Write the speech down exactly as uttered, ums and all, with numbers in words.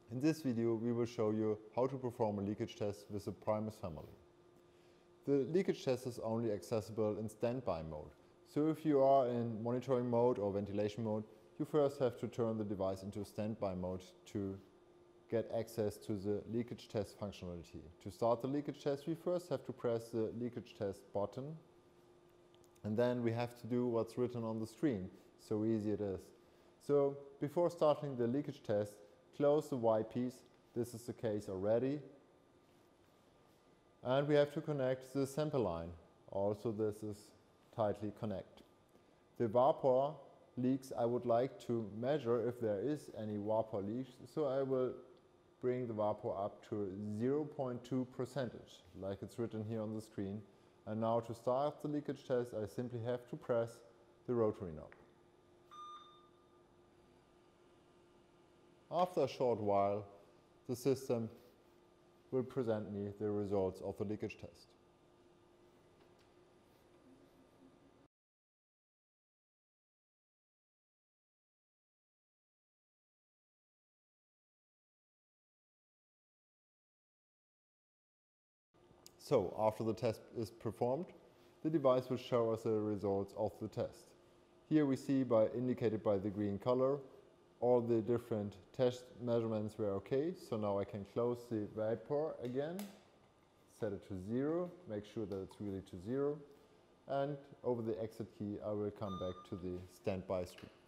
In this video we will show you how to perform a leakage test with the Primus family. The leakage test is only accessible in standby mode. So if you are in monitoring mode or ventilation mode, you first have to turn the device into standby mode to get access to the leakage test functionality. To start the leakage test, we first have to press the leakage test button, and then we have to do what's written on the screen. So easy it is. So before starting the leakage test, close the white piece. This is the case already. And we have to connect the sample line. Also this is tightly connected. The vapor leaks, I would like to measure if there is any vapor leaks. So I will bring the vapor up to zero point two percentage, like it's written here on the screen. And now to start the leakage test, I simply have to press the rotary knob. After a short while, the system will present me the results of the leakage test. So, after the test is performed, the device will show us the results of the test. Here we see, by indicated by the green color, all the different test measurements were okay. So now I can close the vapor again, set it to zero, make sure that it's really to zero, and over the exit key I will come back to the standby screen.